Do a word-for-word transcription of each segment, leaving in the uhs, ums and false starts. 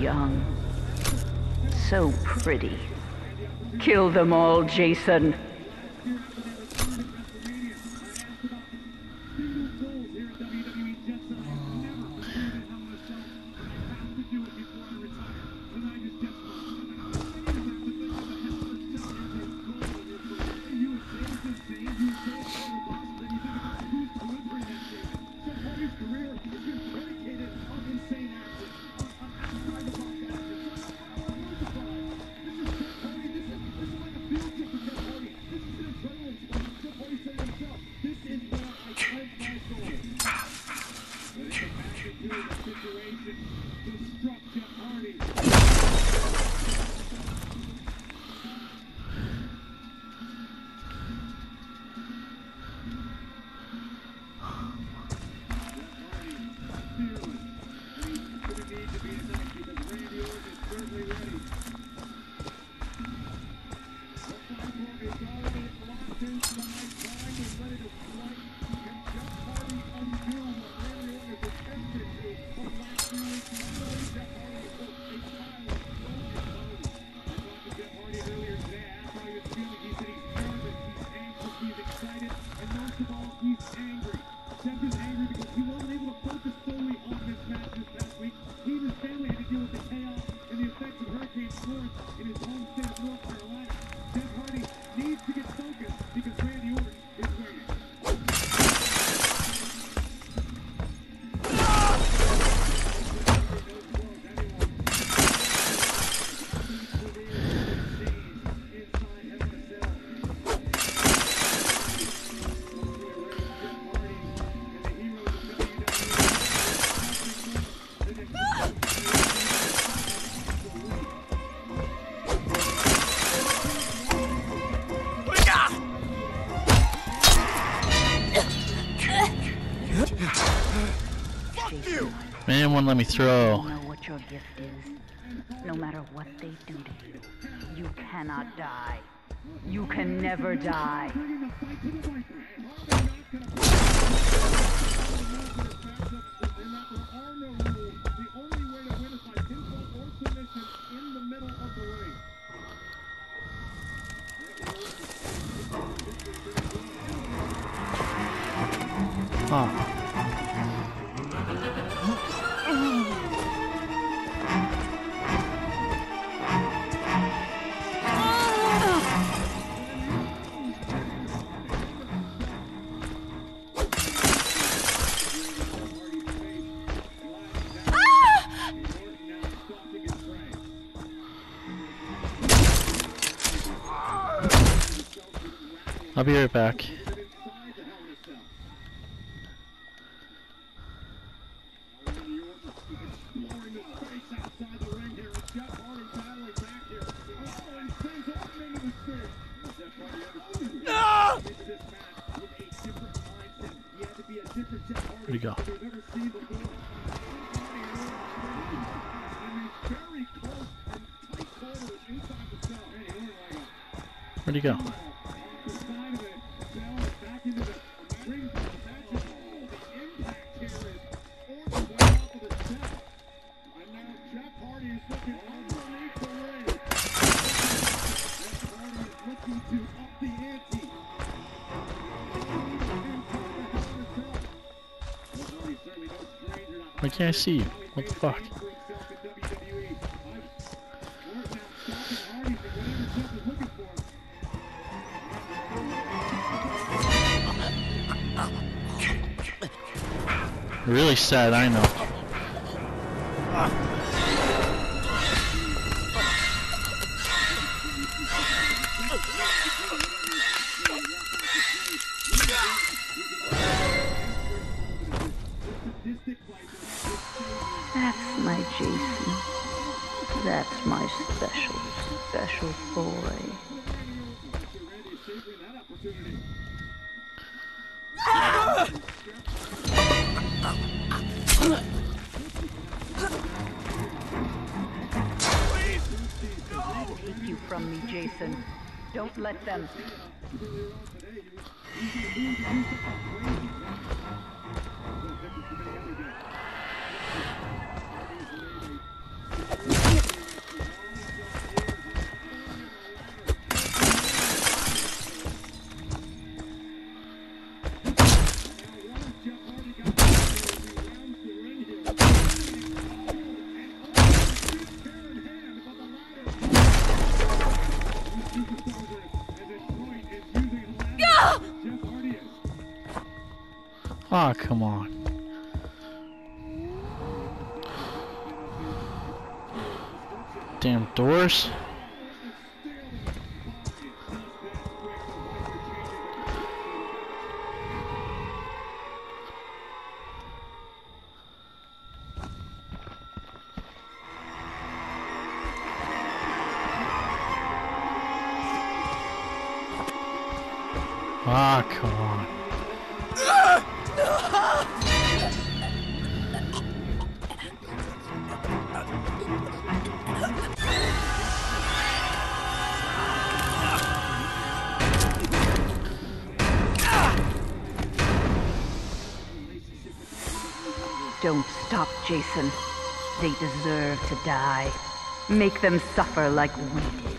young. So pretty. Kill them all, Jason. Man, won't let me throw. You know what your gift is. No matter what they do to you, you cannot die. You can never die. Huh. I'll be right back. Where'd he go? Where'd he go? Why can't I see you? What the fuck? Really sad, I know. That's my Jason. That's my special, special boy. Take you from me, Jason. Don't let them. Oh, come on. Damn doors. Ah, come on. Don't stop, Jason. They deserve to die. Make them suffer like we did.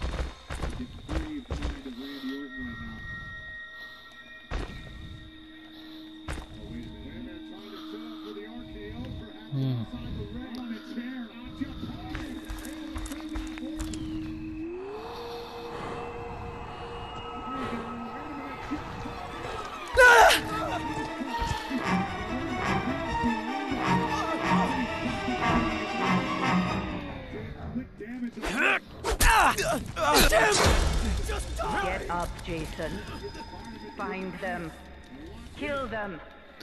Hmm. Get up, Jason. Find them. Kill them.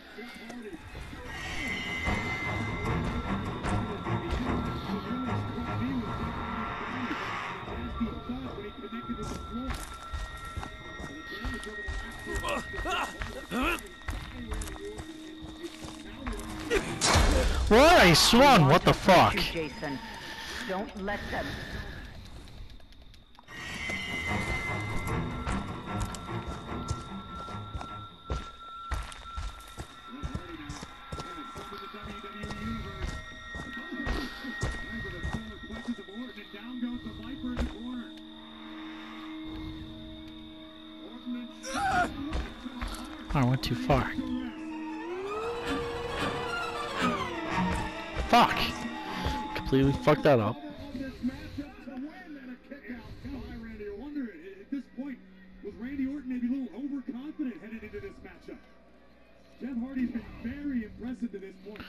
What? I swung. What the fuck? You, Jason. Don't let them. Oh, I went too far. Fuck! Completely fucked that up. Jeff Hardy's been very impressive to this point.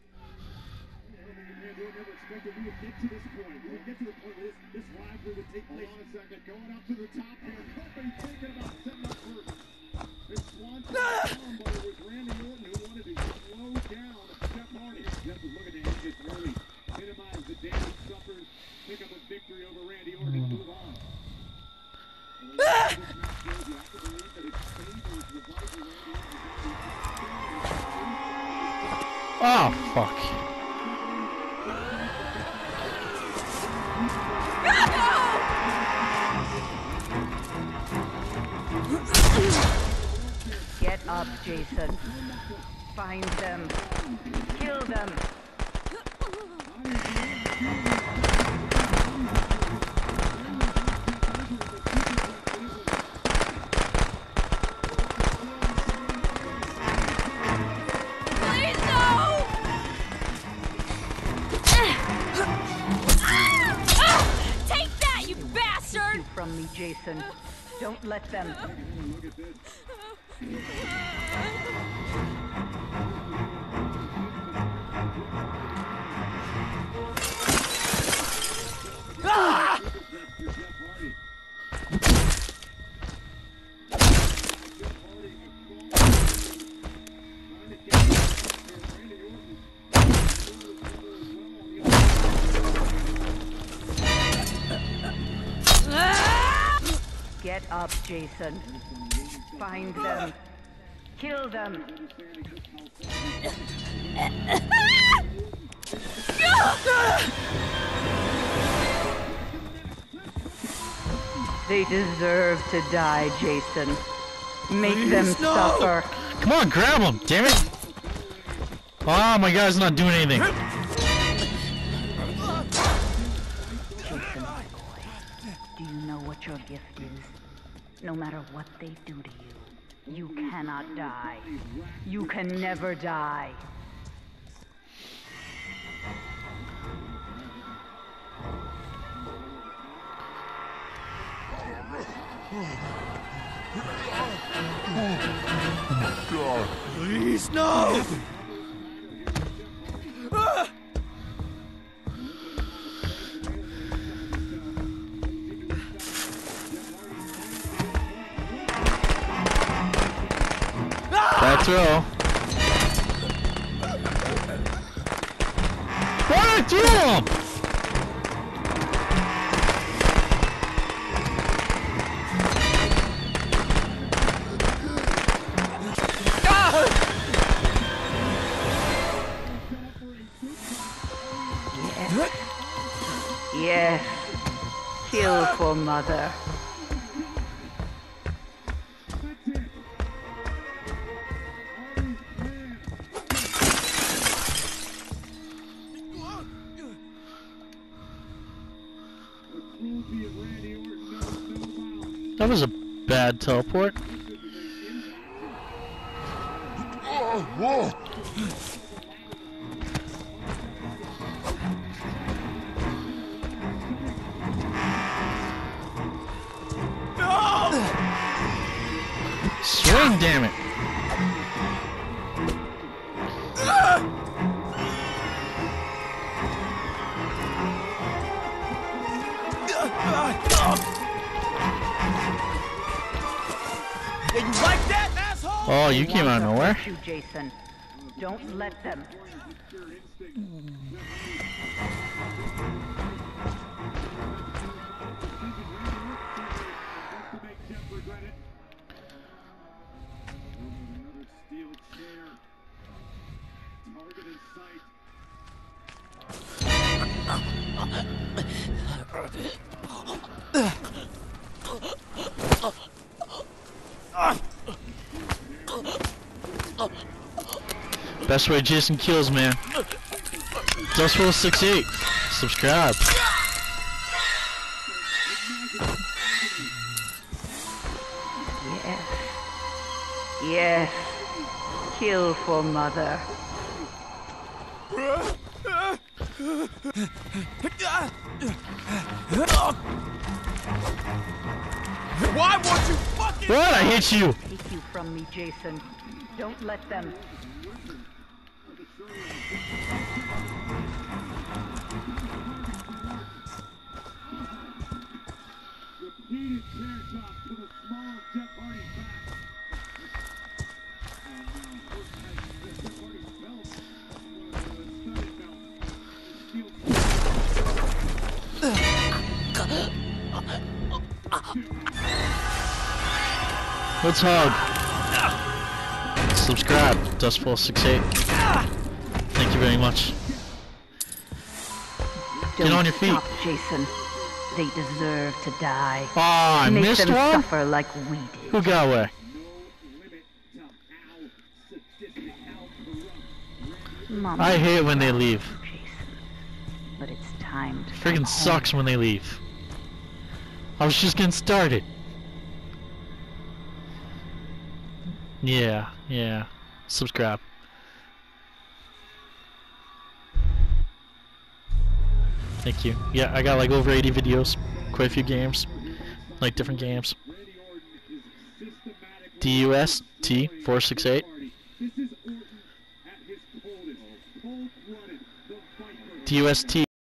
Randy Orton never expected we would get to this point. We would get to the point where this, this rivalry would take place. Hold on a second, going up to the top here. Nobody thinking about setting up for this swanton bomb, but it was Randy Orton who wanted to slow down Jeff Hardy. Jeff was looking to end this early, minimize the damage suffered, pick up a victory over Randy Orton and move on. And this match shows you have to believe that it favors the vital Randy Orton. Oh, fuck. Get up, Jason. Find them. Kill them. From me, Jason. Don't let them. Ah! Get up, Jason. Find them. Kill them. They deserve to die, Jason. Make Please, them no. suffer. Come on, grab him, damn it! Oh, my guy's not doing anything. Jason, my boy, do you know what your gift is? No matter what they do to you, you cannot die. You can never die. Please, no! Ah! Bad throw. What did I do him? Yes. Kill for mother. That was a bad teleport. Swing, damn it. Yeah, you like that, asshole? Oh, you came out of nowhere. You, Jason. Don't let them. Best way Jason kills, man. Dustful six eight. Subscribe. Yes. Yes. Kill for mother. Why won't you fucking... What? I hit you. Take you from me, Jason. Don't let them. Repeated chair shots to the small Jeff Hardy's back. And now, first has Jeff Hardy's belt. One of the studded belts. Let's hug. Subscribe. Dustful six eight. Thank you very much. Don't Get on your feet. Stop, Jason. They deserve to die. Oh, I Make missed them one? suffer like we did. Who got away? Mama, I hate when they leave. Jason, but it's time to come Friggin' home. sucks when they leave. I was just getting started. Yeah, yeah. Subscribe. Thank you. Yeah, I got like over eighty videos. Quite a few games. Like different games. D U S T four six eight. D U S T